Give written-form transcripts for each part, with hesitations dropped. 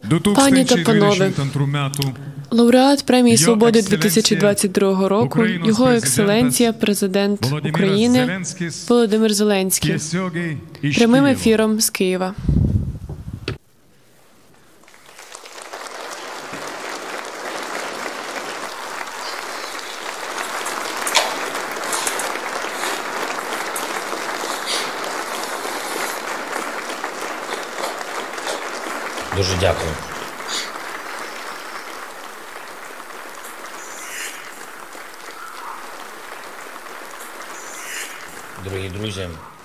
Пані та панове, лауреат премії свободи 2022 року, Його екселенція, президент України Володимир Зеленський. Прямим ефіром з Києва. Дуже дякую. Дорогі друзі,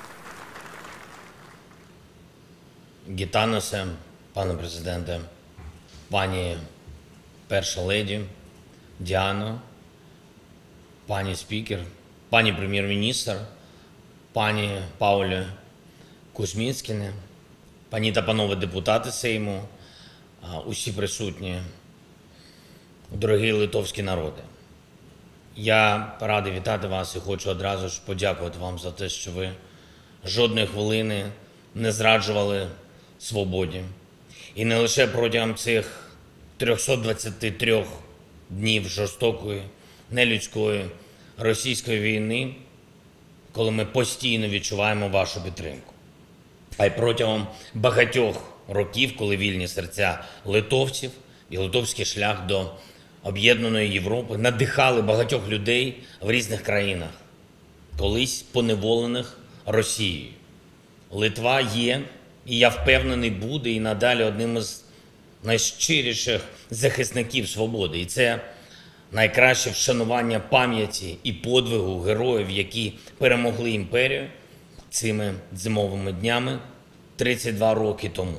Гітаносе, пане президенте, пані перша леді, Діано, пані спікер, пані прем'єр-міністр, пані Паулі Кузьмінськіне, пані та панове депутати Сейму, усі присутні, дорогі литовські народи. Я радий вітати вас і хочу одразу ж подякувати вам за те, що ви жодної хвилини не зраджували свободі. І не лише протягом цих 323 днів жорстокої, нелюдської російської війни, коли ми постійно відчуваємо вашу підтримку, а й протягом багатьох років, коли вільні серця литовців і литовський шлях до об'єднаної Європи надихали багатьох людей в різних країнах, колись поневолених Росією. Литва є, і я впевнений, буде і надалі одним із найщиріших захисників свободи. І це найкраще вшанування пам'яті і подвигу героїв, які перемогли імперію цими зимовими днями 32 роки тому.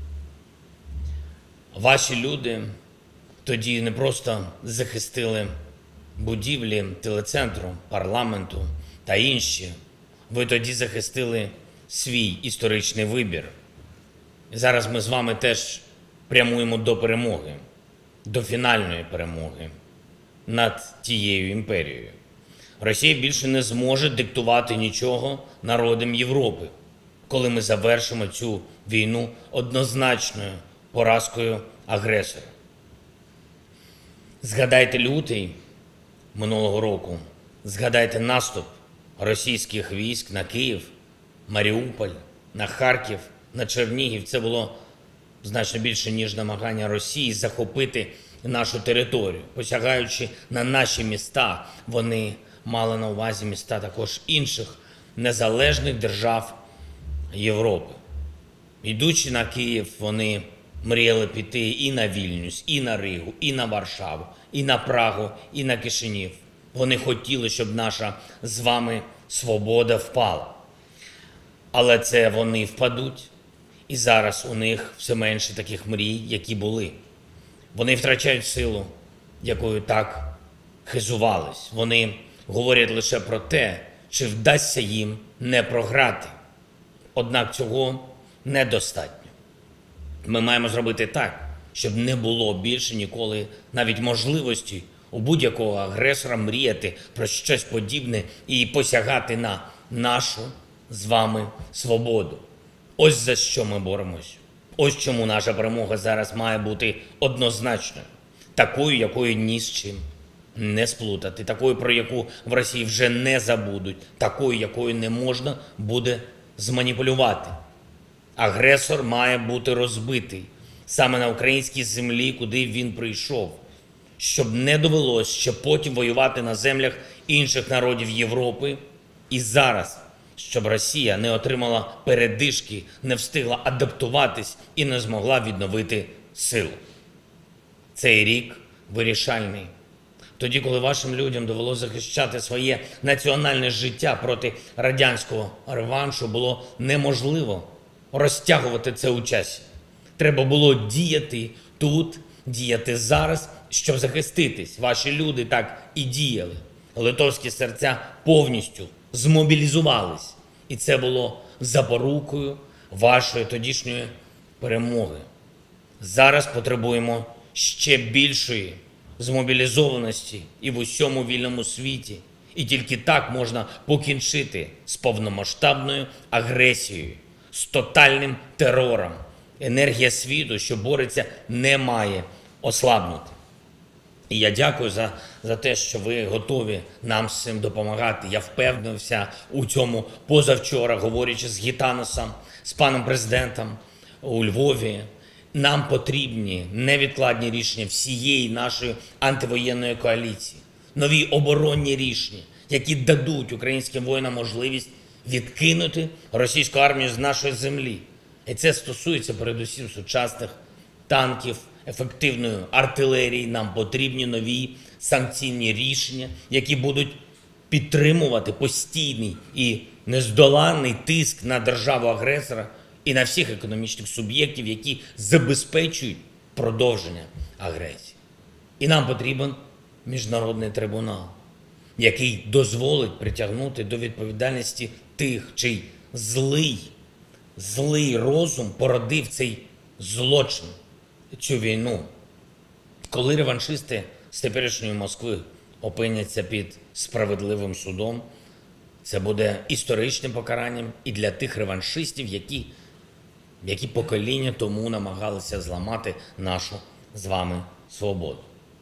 Ваші люди тоді не просто захистили будівлі телецентру, парламенту та інші. Ви тоді захистили свій історичний вибір. І зараз ми з вами теж прямуємо до перемоги, до фінальної перемоги над тією імперією. Росія більше не зможе диктувати нічого народам Європи, коли ми завершимо цю війну однозначною поразкою агресора. Згадайте лютий минулого року, згадайте наступ російських військ на Київ, Маріуполь, на Харків, на Чернігів. Це було значно більше, ніж намагання Росії захопити нашу територію. Посягаючи на наші міста, вони мали на увазі міста також інших незалежних держав Європи. Йдучи на Київ, вони мріяли піти і на Вільнюс, і на Ригу, і на Варшаву, і на Прагу, і на Кишинів. Вони хотіли, щоб наша з вами свобода впала. Але це вони впадуть, і зараз у них все менше таких мрій, які були. Вони втрачають силу, якою так хизувались. Вони говорять лише про те, чи вдасться їм не програти. Однак цього недостатньо. Ми маємо зробити так, щоб не було більше ніколи навіть можливості у будь-якого агресора мріяти про щось подібне і посягати на нашу з вами свободу. Ось за що ми боремось. Ось чому наша перемога зараз має бути однозначною. Такою, якою ні з чим не сплутати. Такою, про яку в Росії вже не забудуть. Такою, якою не можна буде зманіпулювати. Агресор має бути розбитий саме на українській землі, куди він прийшов, щоб не довелось ще потім воювати на землях інших народів Європи. І зараз, щоб Росія не отримала передишки, не встигла адаптуватись і не змогла відновити силу. Цей рік вирішальний. Тоді, коли вашим людям довелося захищати своє національне життя проти радянського реваншу, було неможливо розтягувати це у часі. Треба було діяти тут, діяти зараз, щоб захиститись. Ваші люди так і діяли. Литовські серця повністю змобілізувались. І це було запорукою вашої тодішньої перемоги. Зараз потребуємо ще більшої змобілізованості і в усьому вільному світі. І тільки так можна покінчити з повномасштабною агресією, з тотальним терором енергія світу, що бореться, не має ослабнути. І я дякую за те, що ви готові нам з цим допомагати. Я впевнився у цьому позавчора, говорячи з Гітаносом, з паном президентом у Львові. Нам потрібні невідкладні рішення всієї нашої антивоєнної коаліції. Нові оборонні рішення, які дадуть українським воїнам можливість відкинути російську армію з нашої землі. І це стосується передусім сучасних танків, ефективної артилерії. Нам потрібні нові санкційні рішення, які будуть підтримувати постійний і нездоланний тиск на державу-агресора і на всіх економічних суб'єктів, які забезпечують продовження агресії. І нам потрібен міжнародний трибунал, який дозволить притягнути до відповідальності тих, чий злий розум породив цей злочин, цю війну. Коли реваншисти з теперішньої Москви опиняться під справедливим судом, це буде історичним покаранням і для тих реваншистів, які покоління тому намагалися зламати нашу з вами свободу.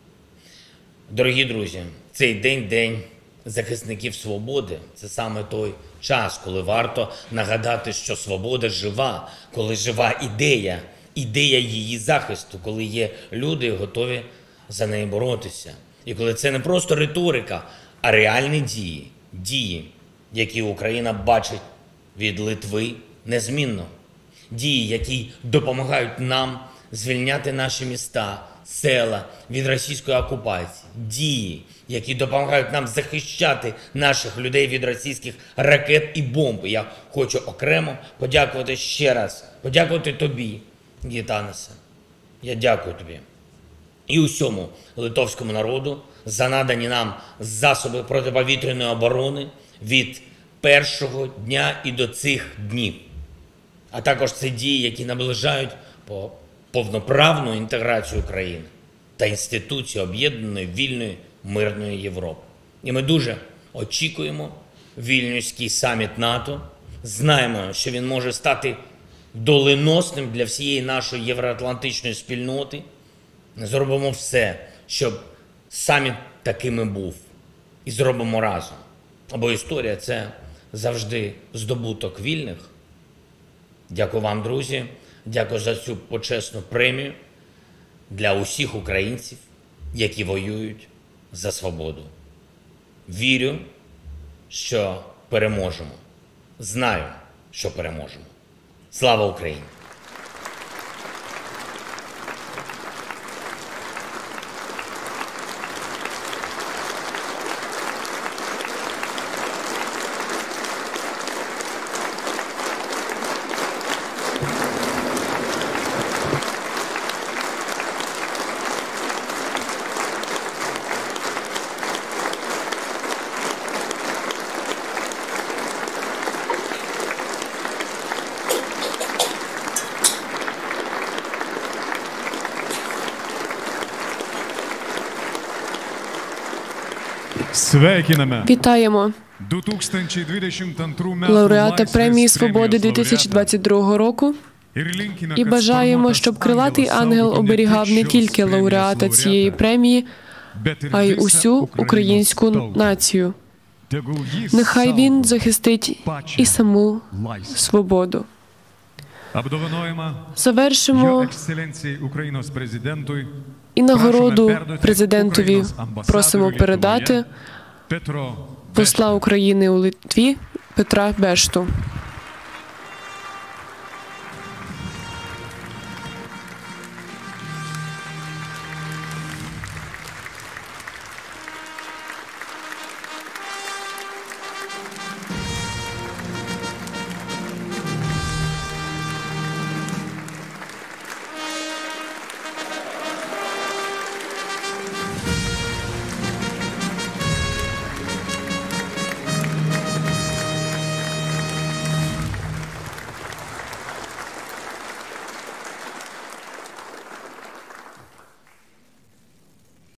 Дорогі друзі, цей день – День захисників свободи. Це саме той час, коли варто нагадати, що свобода жива, коли жива ідея її захисту, коли є люди, готові за неї боротися. І коли це не просто риторика, а реальні дії, які Україна бачить від Литви незмінно. Дії, які допомагають нам звільняти наші міста, села від російської окупації. Дії, які допомагають нам захищати наших людей від російських ракет і бомб. Я хочу окремо подякувати ще раз, подякувати тобі, Гітаносе. Я дякую тобі і усьому литовському народу за надані нам засоби протиповітряної оборони від першого дня і до цих днів. А також це дії, які наближають повноправну інтеграцію України та інституції об'єднаної, вільної, мирної Європи. І ми дуже очікуємо Вільнюський саміт НАТО. Знаємо, що він може стати доленосним для всієї нашої євроатлантичної спільноти. Зробимо все, щоб саміт таким і був. І зробимо разом. Бо історія – це завжди здобуток вільних. Дякую вам, друзі. Дякую за цю почесну премію для усіх українців, які воюють за свободу. Вірю, що переможемо. Знаю, що переможемо. Слава Україні! Вітаємо лауреата премії Свободи 2022 року і бажаємо, щоб крилатий ангел оберігав не тільки лауреата цієї премії, а й усю українську націю. Нехай він захистить і саму свободу. Завершимо і нагороду президентові просимо передати посла України у Литві Петра Бешту.